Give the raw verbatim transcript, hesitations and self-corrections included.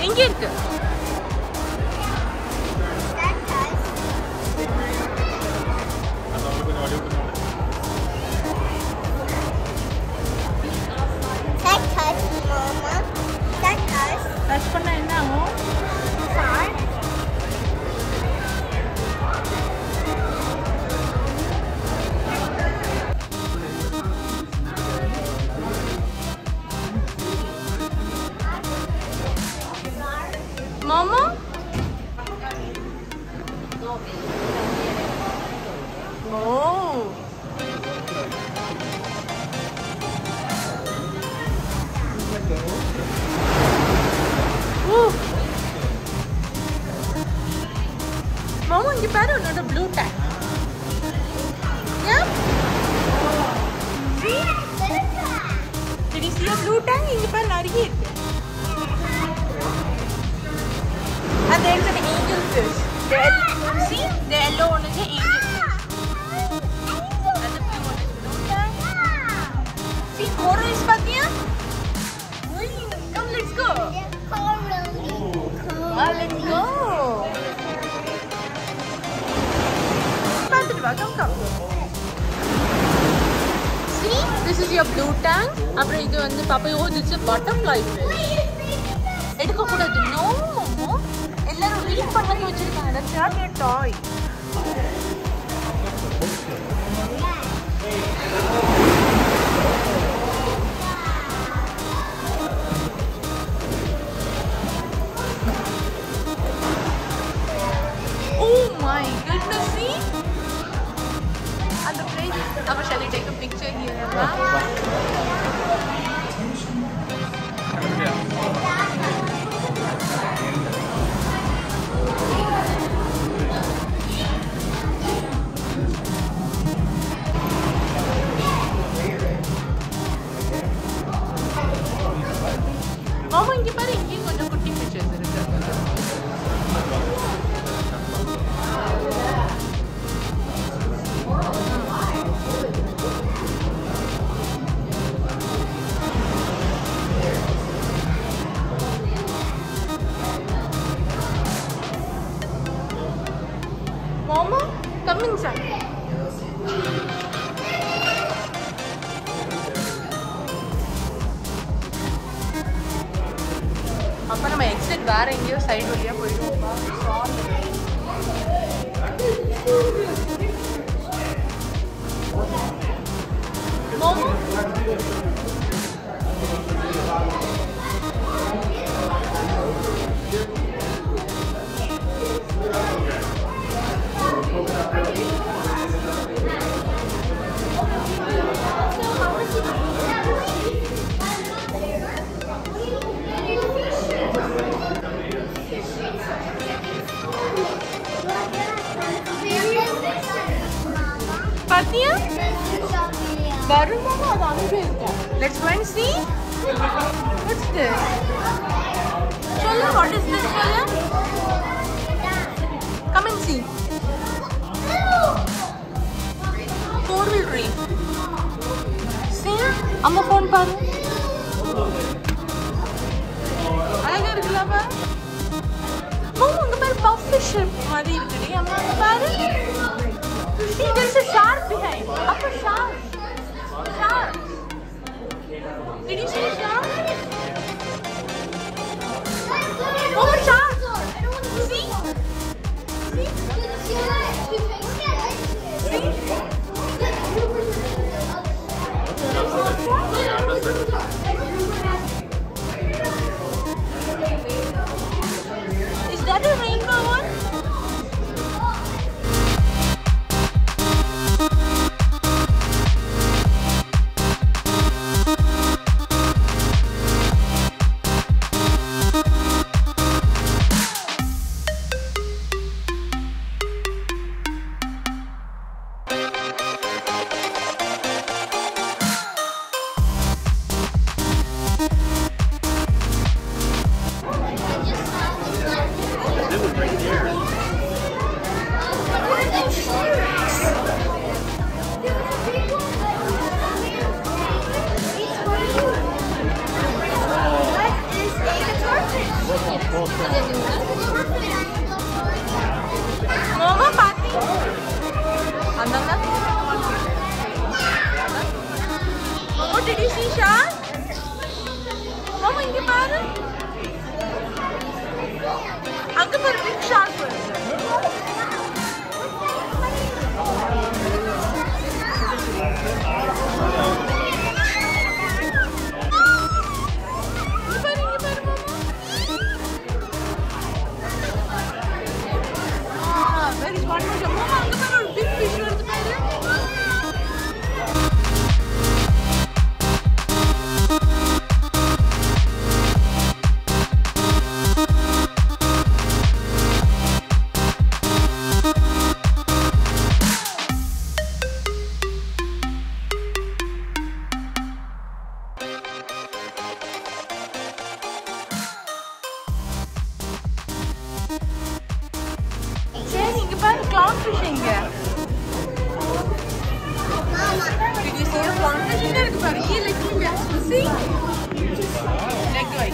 எங்க இருக்கு? டச் பண்ணா என்ன ஆகும்? Mama? Oh. Woo. Mama, இங்க பாரு உன்னோட blue tank. Yeah? See? Did you see a blue tank? இங்க பாரு நிறைய இருக்கு. And there's an angelfish. The see? The yellow one is an angelfish. And the blue one is blue tank. See, coral is patiya? Come, let's go. Ah, let's go. Come, come. See, this is your blue tank. Apra idu vandu papa, oh, this is a butterfly fish. Edukka koodadhu. No, mama. Ellarum reef pannadhu vechirukanga. That's not your toy. Oh my goodness, see? And the place. Appa, shall we take a picture here? Mama, inge paru inge konjam kutti fishes irukku. Mama, come inside. அப்ப நம்ம exit வேற எங்கேயோ side வழியா போயிடுவோம். Mama? Patiya? Varun mama, adu ange irukum. Let's go and see. What's this? Cholla, what is this, Cholla? Come and see. Coral reef. See? Amma phone paru. Alaga irukla pa. Mama, unga paru puffish mari irukudi. Amma unga paru. See, there's a shark behind. Up a shark. Shark. Did you see a shark? Oh, a shark. See? See? See? Is that a rainbow one? பாரு. அங்க பாரு big shark வருது. Clownfish inga. Did you see a clownfish? Here, look, see? Leg